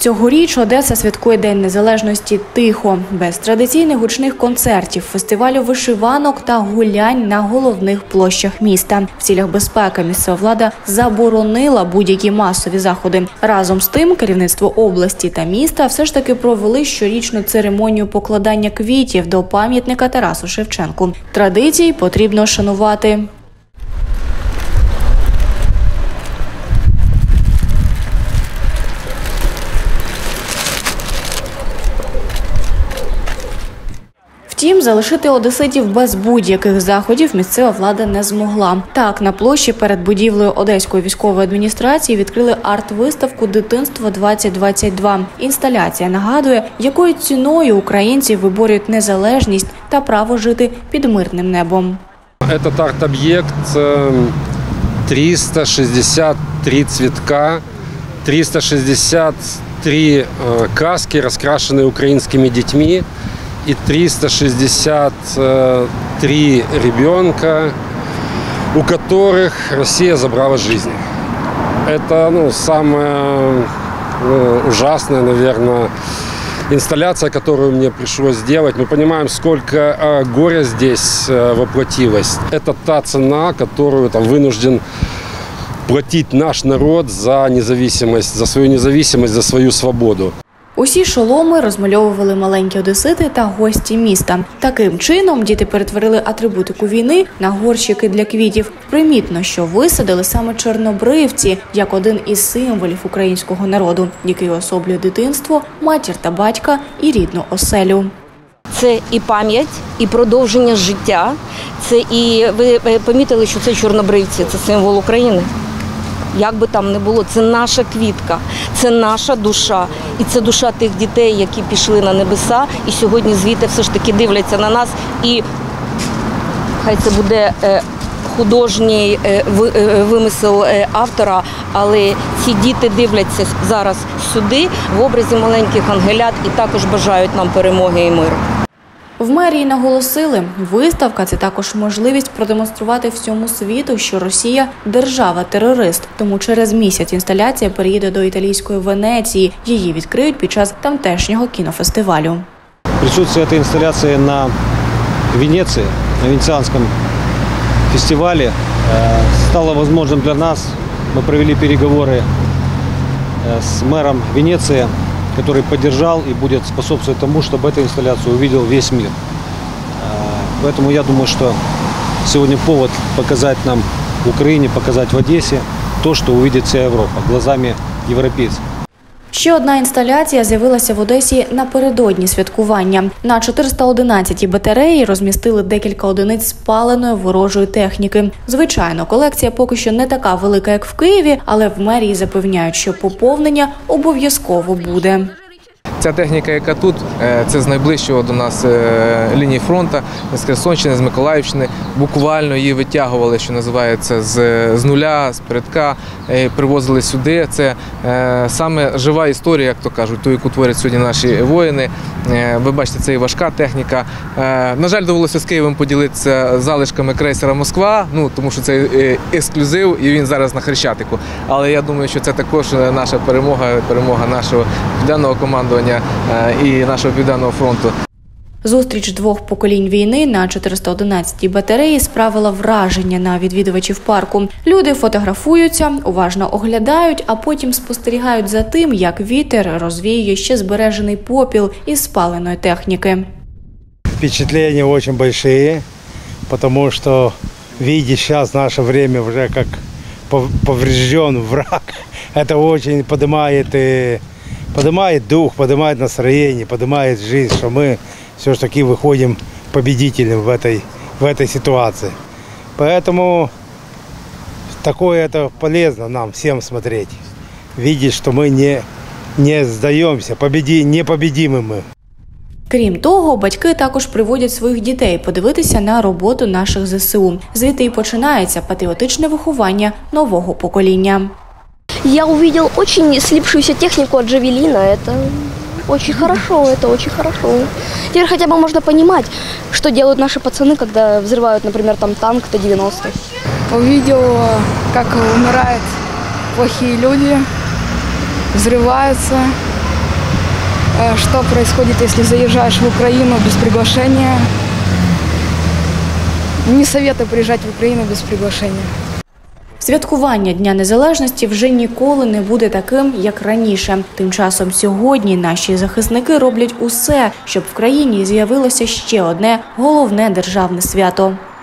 Цьогоріч Одеса святкує День Незалежності тихо, без традиційних гучних концертів, фестивалю вишиванок та гулянь на головних площах міста. В цілях безпеки місцева влада заборонила будь-які масові заходи. Разом з тим, керівництво області та міста все ж таки провели щорічну церемонію покладання квітів до пам'ятника Тарасу Шевченку. Традиції потрібно шанувати. Втім, залишити одеситів без будь-яких заходів місцева влада не змогла. Так, на площі перед будівлею Одеської військової адміністрації відкрили арт-виставку «Дитинство-2022». Інсталяція нагадує, якою ціною українці виборюють незалежність та право жити під мирним небом. Этот арт-объект 363 цветка, 363 краски, раскрашенные украинскими детьми, и 363 ребенка, у которых Россия забрала жизнь. Это самая ужасная, наверное, инсталляция, которую мне пришлось сделать. Мы понимаем, сколько горя здесь воплотилось. Это та цена, которую вынужден платить наш народ за независимость, за свою независимость, за свою свободу. Усі шоломи розмальовували маленькі одесити та гості міста. Таким чином діти перетворили атрибутику війни на горщики для квітів. Примітно, що висадили саме чорнобривці, як один із символів українського народу, який уособлює дитинство, матір та батька і рідну оселю. Це і пам'ять, і продовження життя. Це і ви помітили, що це чорнобривці, це символ України. Як би там не було, це наша квітка, це наша душа. І це душа тих дітей, які пішли на небеса і сьогодні звідти все ж таки дивляться на нас. І хай це буде художній вимисел автора, але ці діти дивляться зараз сюди в образі маленьких ангелят і також бажають нам перемоги і миру. В мерії наголосили, виставка – це також можливість продемонструвати всьому світу, що Росія – держава-терорист. Тому через місяць інсталяція переїде до італійської Венеції. Її відкриють під час тамтешнього кінофестивалю. Присутствие этой инсталляции на Венеции, на Венецианском фестивале стало возможным для нас. Мы провели переговоры с мэром Венеции, который поддержал и будет способствовать тому, чтобы эту инсталляцию увидел весь мир. Поэтому я думаю, что сегодня повод показать нам в Украине, показать в Одессе то, что увидит вся Европа глазами европейцев. Ще одна інсталяція з'явилася в Одесі напередодні святкування. На 411-й батареї розмістили декілька одиниць спаленої ворожої техніки. Звичайно, колекція поки що не така велика, як в Києві, але в мерії запевняють, що поповнення обов'язково буде. Ця техніка, яка тут, це з найближчого до нас лінії фронту, з Херсонщини, з Миколаївщини. Буквально її витягували, що називається, з нуля, з передка, привозили сюди. Це саме жива історія, як то кажуть, ту, яку творять сьогодні наші воїни. Ви бачите, це і важка техніка. На жаль, довелося з Києвом поділитися залишками крейсера «Москва», тому що це ексклюзив і він зараз на Хрещатику. Але я думаю, що це також наша перемога, перемога нашого південного командування і нашого Південного фронту. Зустріч двох поколінь війни на 411-й батареї справила враження на відвідувачів парку. Люди фотографуються, уважно оглядають, а потім спостерігають за тим, як вітер розвіює ще збережений попіл із спаленої техніки. Впечатления очень большие, потому что, видя сейчас наше время уже как поврежден враг, это очень поднимает дух, поднимает настроение, поднимает жизнь, что мы все-таки выходим победителем в этой ситуации. Поэтому такое это полезно нам всем смотреть, видеть, что мы не сдаемся, непобедимы мы. Крім того, батьки також приводять своїх дітей подивитися на роботу наших ЗСУ. Звідти і починається патріотичне виховання нового покоління. Я увидел очень слипшуюся технику от «Джавелина». Это очень хорошо, это очень хорошо. Теперь хотя бы можно понимать, что делают наши пацаны, когда взрывают, например, танк Т-90. Увидел, как умирают плохие люди, взрываются. что происходит, если заезжаешь в Украину без приглашения. Не советую приезжать в Украину без приглашения. Святкування Дня Незалежності вже ніколи не буде таким, як раніше. Тим часом сьогодні наші захисники роблять усе, щоб в країні з'явилося ще одне головне державне свято.